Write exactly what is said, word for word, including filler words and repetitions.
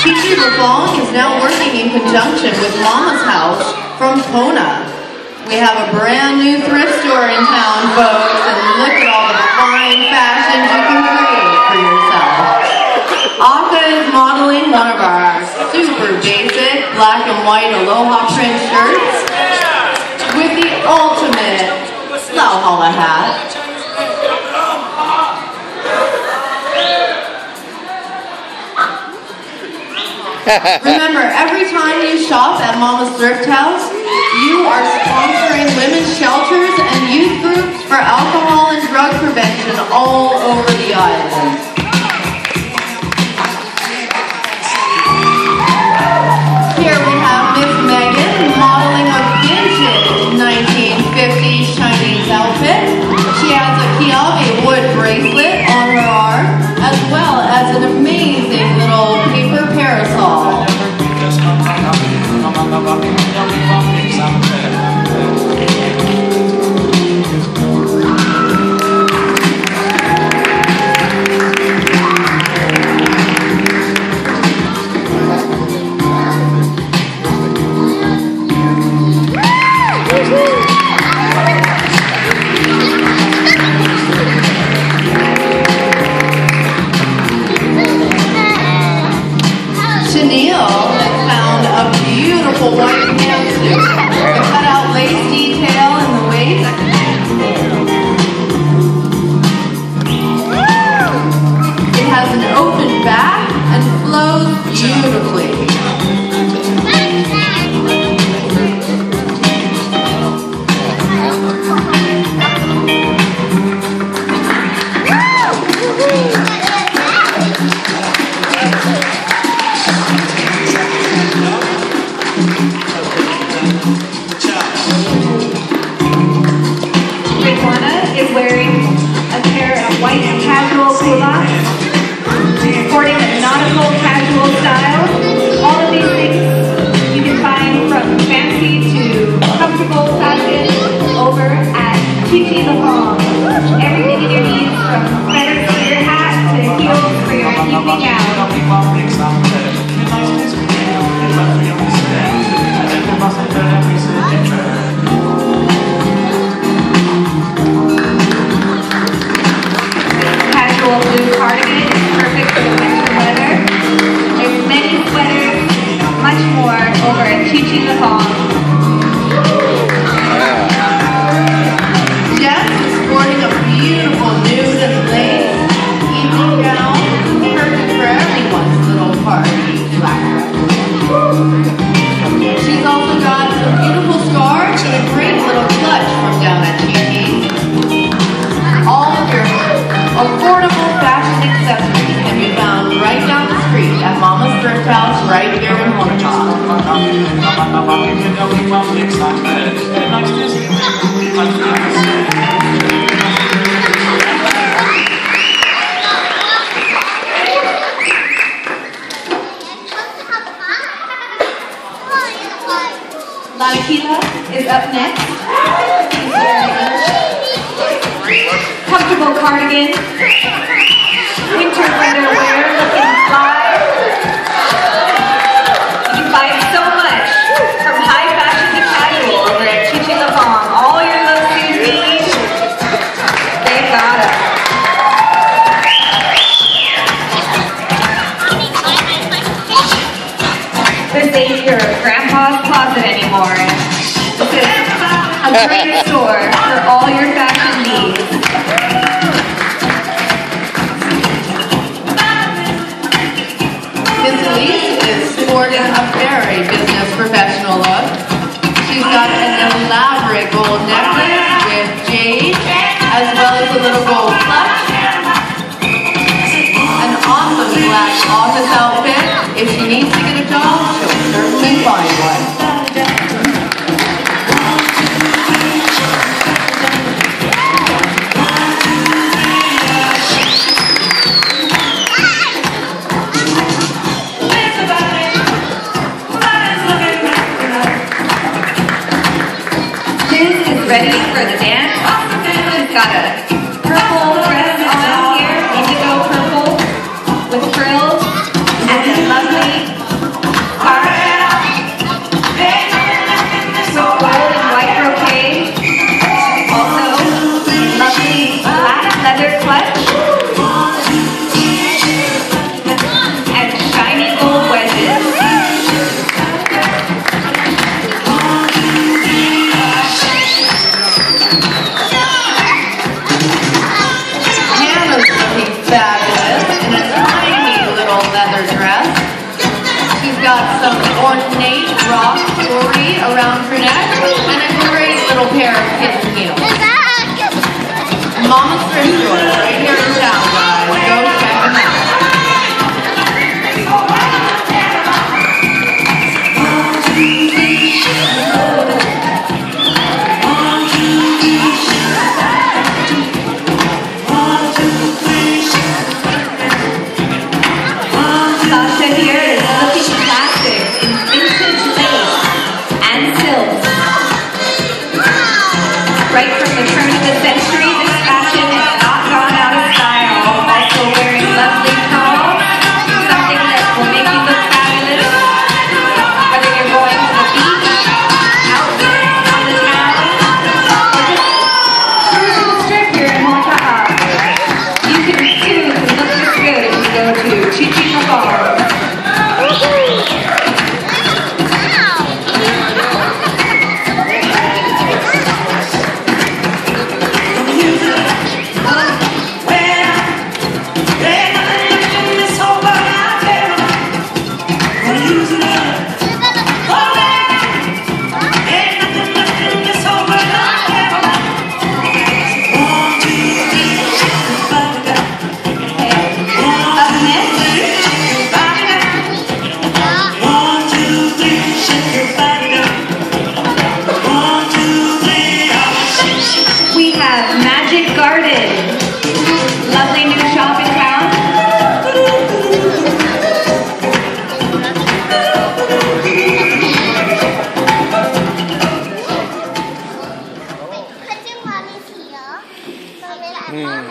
Chichi LeBlanc is now working in conjunction with Mama's House from Kona. We have a brand new thrift store in town, folks, and look at all the fine fashions you can create for yourself. Aka is modeling one of our super basic black and white Aloha print shirts with the ultimate Lauhala hat. Remember, every time you shop at Mama's Thrift House, you are sponsoring women's shelters and youth groups for alcohol and drug prevention all over the island. Here we have Miss Megan modeling a vintage nineteen fifties Chinese outfit. She has a Kiawe wood bracelet on her arm, as well as an amazing little paper parasol. White pantsuit, the cut-out lace detail in the waist. It has an open back and flows beautifully. Wearing a pair of white casual culottes, sporting a nautical casual style. All of these things you can find from fancy to comfortable fashion over at Chichi LeBlanc. Everything in your needs, from feathers for your hat to heels for your evening out. Blue cardigan is perfect for the winter weather. There's many sweaters, much more over at Chichi LeBlanc. Jess is sporting a beautiful nude and lace evening gown, perfect for everyone's little party. She's also got some beautiful scarves and a great little clutch from down at Chichi's. All of your affordable fashion accessories can be found right down the street at Mama's Thrift House right here in Honokaa. Lalikila is up next. She's wearing comfortable cardigan, winter weather wear, looking fly. You can find so much from high fashion to casual over at Chichi LeBlanc. All your little shoes need, they've got it. This ain't your grandpa's closet anymore. This is a great store for all your fashion needs. Miss Elise is sporting a very business professional look. She's got an elaborate gold necklace with jade, as well as a little gold clutch. An awesome black office outfit. If she needs to get a job, she'll certainly find one. Ready for the dance? She's got a purple dress on here, indigo purple, with frills, and a lovely Tasha here is looking classic in vintage lace and silks. Right from the turn of the century, this fashion has not gone out of style. Also wearing lovely pearls, something that will make you look fabulous. Whether you're going to the beach, out on the town, or just cruising the strip here in Honta'a, you can too look this good if you go to Chichima Farm. Mm.